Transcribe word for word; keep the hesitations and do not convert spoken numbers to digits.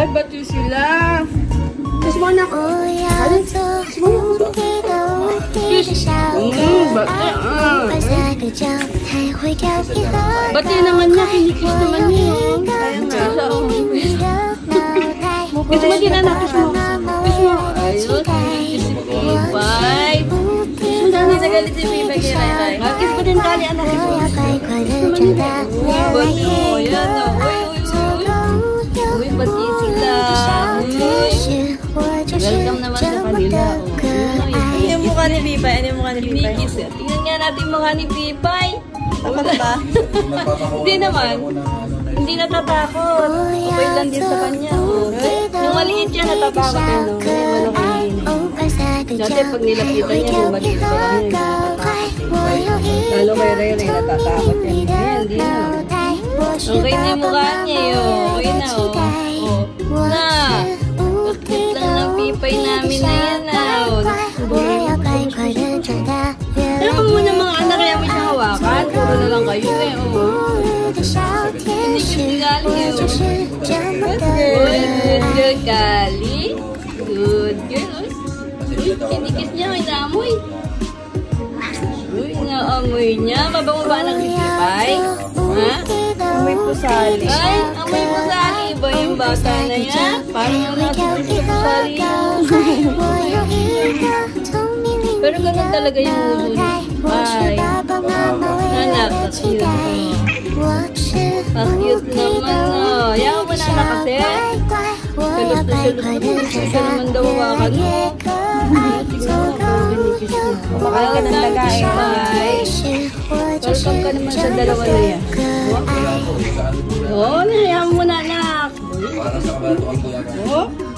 Bati sila. Kiss mo anak. Kiss mo. Kiss. Mm, bati. Ah. Bati naman niya. Kinikis naman niya. Kaya nga. Kiss mo din anak. Kiss mo. Kiss mo. Ayun. Kiss si Pipay. Hindi nagalit si Pipay kay Ray. Kiss mo din kali anak. Kiss mo. Bati mo. Yan o. Uy, uy, uy. Uy, bati sila. Welcome naman sa kanila. Ano yung mukha ni Pipay? Ano yung mukha ni Pipay? Tingnan nga natin yung mukha ni Pipay. Takot ba? Hindi naman. Hindi natatakot. Okay lang din sa kanya. Nung maliit siya, natatakot yan. No? Ngayon malaki. Dati pag nilapitan niya, nung maliit pa lang yun, natatakot. Lalo kayo na yun ay natatakot yan. Ngayon, hindi na. Okay na yung mukha niya yun. Okay na, oh. Oh. Na! Bakit lang ng Pipay namin na yan, oh. Ano mo muna mga anak kaya mo siyang hawakan? Puro na lang kayo eh, oh. Hindi kasi galing eh, oh. Good girl. Good girl, Kali. Good girl, oh. Kinikis niya, may naamoy. Uy, naamoy niya. Mabango ba ng Pipay? Ha? Amoy pusali. Ay, amoy pusali. Iba yung bata na yan. Parang nasa pusali yun. Pero ganun talaga yung ulo niya. Ay, anak, cute. Ah, cute naman, no. Yaw mo na anak kasi. Kalot na siya, siya naman daw hawakan mo. Kumakain ka ng lagain. Welcome ka naman sa dalawa na yan. Oo, nahayaan mo na anak. Oo.